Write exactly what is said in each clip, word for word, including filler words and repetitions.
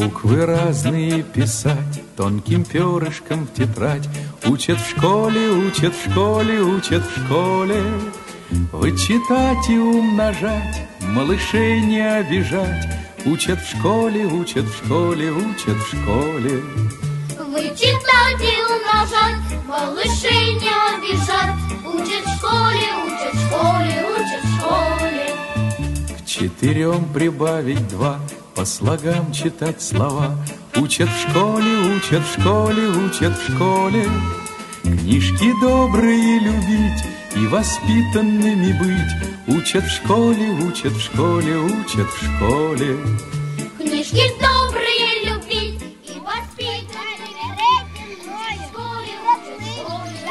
Буквы разные писать тонким перышком в тетрадь. Учат в школе, учат в школе, учат в школе. Вычитать и умножать, малышей не обижать. Учат в школе, учат в школе, учат в школе. Вычитать и умножать, малышей не обижать. Учат в школе, учат в школе, учат в школе. К четырем прибавить два, по слогам читать слова. Учат в школе, учат в школе, учат в школе. Книжки добрые любить и воспитанными быть. Учат в школе, учат в школе, учат в школе. Книжки добрые любить и воспитанными быть. В школе, учат в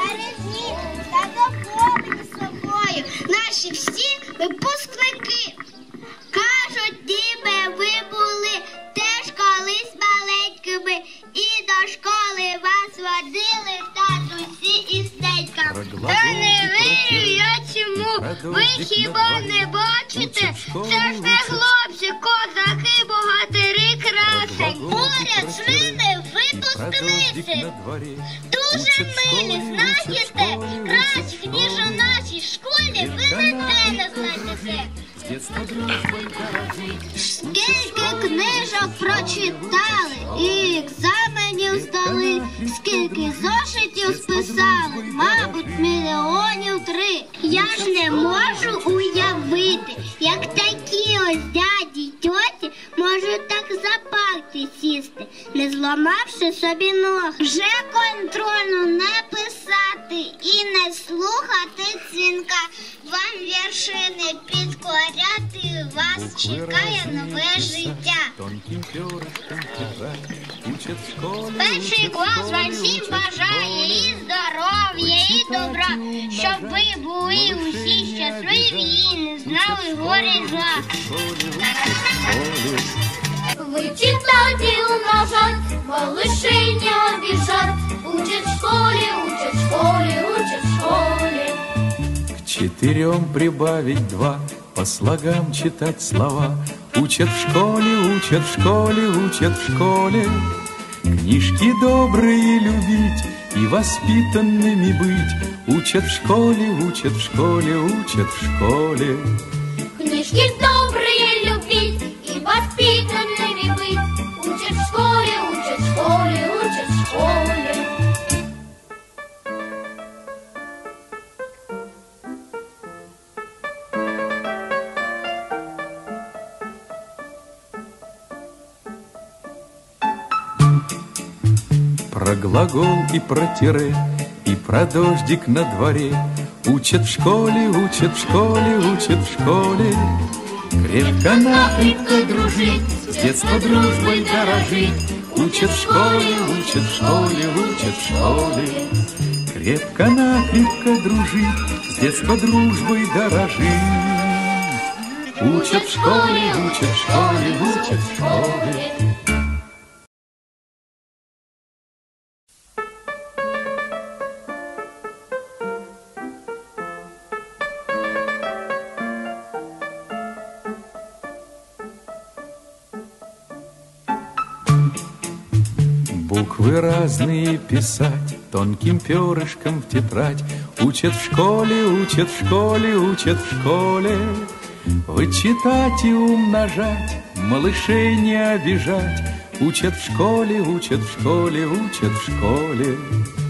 школе. Наші всі випускники кажуть, ніби ви були теж колись маленькими, і до школи вас водили татусі і стеньками. Та не вірю я цьому, ви хіба не бачите? Це ж не хлопці, козаки, богатири, красень. Поряд з ними випускниці. Дуже милі, знаєте, кращих, ніж у нашій школі, ви на те не знаєте. Скільки книжок прочитали і екзаменів здали, скільки зошитів списали, мабуть, мільйонів три. Я ж не можу уявити, як такі ось дяді й тьоті можуть так за парти сісти, не зламавши собі ног. Вже контрольну не писати і не слухати дзвінка. Вам вершини підкоряти, вас чекає нове життя. Перший клас вам всім бажає і здоров'я, і добра, щоб ви були усі щасливі і не знали горя й зла. Вычитать и умножать, малышей не обижать. Учат в школе, учат в школе, учат в школе. К четырем прибавить два, по слогам читать слова. Учат в школе, учат в школе, учат в школе. Книжки добрые любить и воспитанными быть. Учат в школе, учат в школе, учат в школе. Книжки добрые любить и воспитанными быть. Учат в школе, учат в школе, учат в школе. Про глагол и про тире, и про дождик на дворе. Учат в школе, учат в школе, учат в школе. Крепко-накрепко дружить, с детства дружбой дорожить. Учат в школе, учат в школе, учат в школе. Крепко-накрепко дружить, с детства дружбой дорожить. Учат в школе, учат в школе, учат в школе. Буквы разные писать тонким перышком в тетрадь. Учат в школе, учат в школе, учат в школе. Вычитать и умножать, малышей не обижать. Учат в школе, учат в школе, учат в школе.